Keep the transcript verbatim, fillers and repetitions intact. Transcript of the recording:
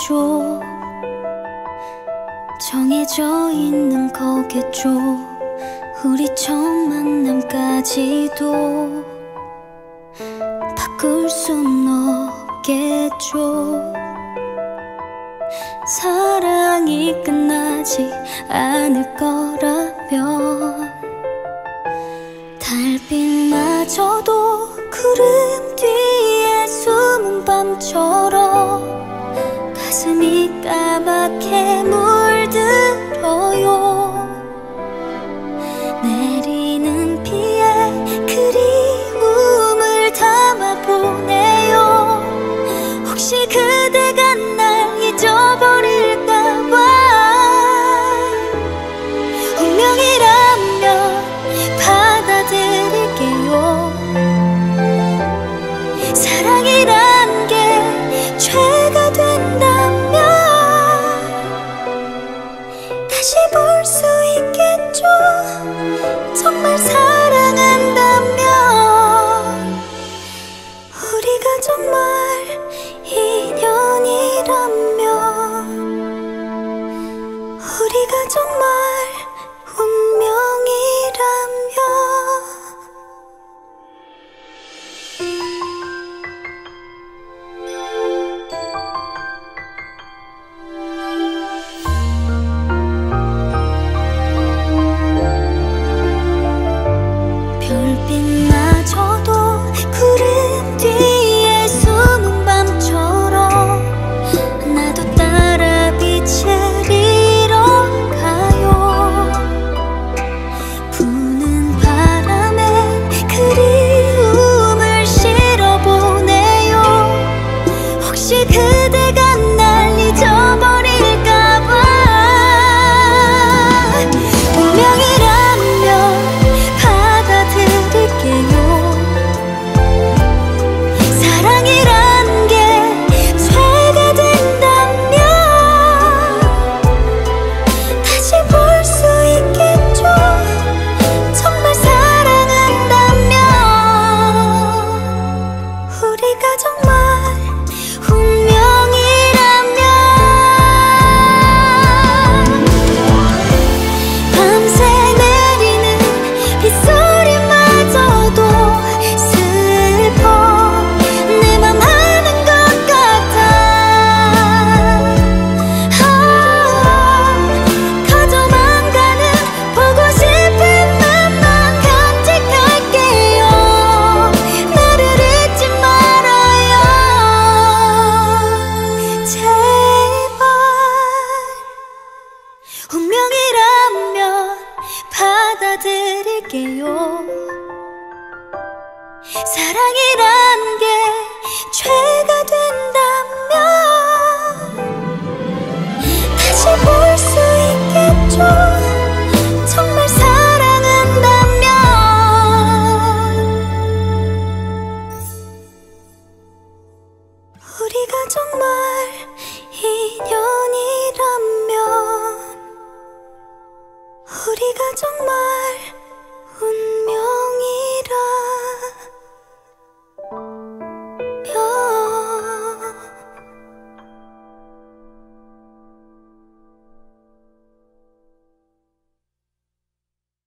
거겠죠. 정해져 있는 거겠죠. 우리 처음 만남까지도 바꿀 순 없겠죠. 사랑이 끝나지 않을 거라면 달빛마저도 구름 뒤에 숨은 밤처럼 가슴이 까맣게 물들어요. 내리는 비에 그리움을 담아보네요. 혹시 그대가 날 잊어버릴까봐. 운명이라면 받아들일게요. 사랑이란 게 죄가 된다면 다시 볼 수 있겠죠. 정말 사랑한다면 우리가 정말 인연이라면 우리가 정말 운명이라면. 별빛마저도 구름 뒤에 숨은 밤처럼 나도 따라 빛을 잃어가요. 부는 바람에 그리움을 실어보네요. 혹시 그대가 날 잊어버릴까봐. 운명이라면 받아들일게요. 사랑이란 게 죄가 된다면 다시 볼 수 있겠죠. 정말 사랑한다면 우리가 정말 운명이라면. 밤새 내리는 빗소리마저도 슬퍼 내 맘 아는 것 같아. 아, 가져만 가는 보고 싶은 맘만 간직할게요. 나를 잊지 말아요. 제발. 운명이라면 받아들일게요. 사랑이란 게 죄가 돼